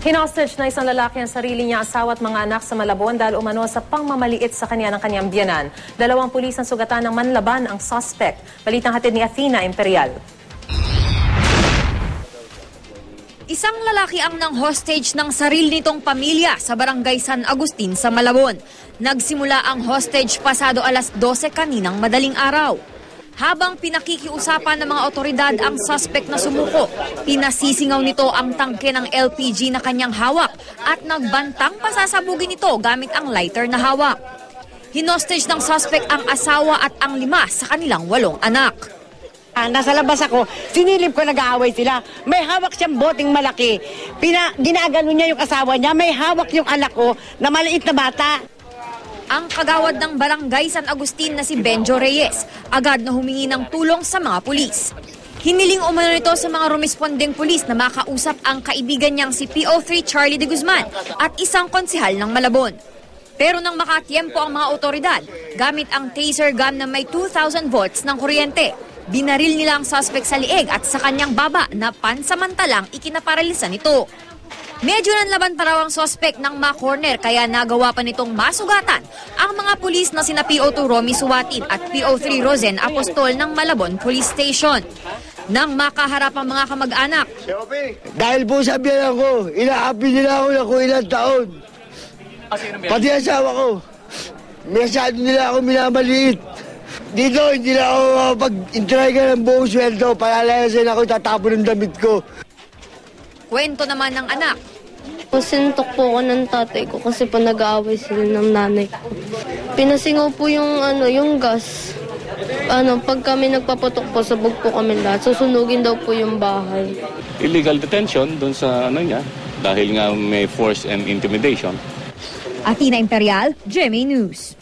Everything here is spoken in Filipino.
Hinostage na isang lalaki ang sarili niya, asawa at mga anak sa Malabon dahil umano sa pangmamaliit sa kanya ng kanyang biyanan. 2 pulis ang sugatan ng manlaban ang suspect. Balitang hatid ni Athena Imperial. Isang lalaki ang nang hostage ng sarili nitong pamilya sa barangay San Agustin sa Malabon. Nagsimula ang hostage pasado alas 12 kaninang madaling araw. Habang pinakikiusapan ng mga otoridad ang suspect na sumuko, pinasisingaw nito ang tangke ng LPG na kanyang hawak at nagbantang pasasabugin ito gamit ang lighter na hawak. Hinostage ng suspect ang asawa at ang 5 sa kanilang 8 anak. Nasa labas ako, sinilip ko, nag-aaway sila. May hawak siyang boting malaki. Ginagano niya yung asawa niya, may hawak yung anak ko na maliit na bata. Ang kagawad ng barangay San Agustin na si Benjo Reyes, agad na humingi ng tulong sa mga pulis. Hiniling umano nito sa mga rumespondeng pulis na makausap ang kaibigan niyang si PO3 Charlie de Guzman at isang konsehal ng Malabon. Pero nang makatiempo ang mga otoridad, gamit ang taser gun na may 2,000 volts ng kuryente, binaril nila ang suspect sa liig at sa kanyang baba na pansamantalang ikinaparalisa nito. Medyo nanlaban pa raw ang suspect ng ma-corner kaya nagawa pa nitong masugatan ang mga pulis na sina PO2 Romy Suwatin at PO3 Rosen Apostol ng Malabon Police Station. Nang makaharap ang mga kamag-anak, dahil po sabihan ako, inaapi nila ako na kung ilang taon. Pati asawa ko, masyado nila ako minamaliit. Dito, hindi na ako makapag-intriga ng buong sweldo. Palalayasin ako, tatapon ng damit ko. Kwento naman ng anak. Sinuntok po ako ng tatay ko kasi po nag-aaway sila ng nanay ko. Pinasingaw po yung gas. Pag kami nagpaputok po, sabog po kami lahat. Susunugin daw po yung bahay. Illegal detention doon sa niya dahil nga may force and intimidation. Athena Imperial, GMA News.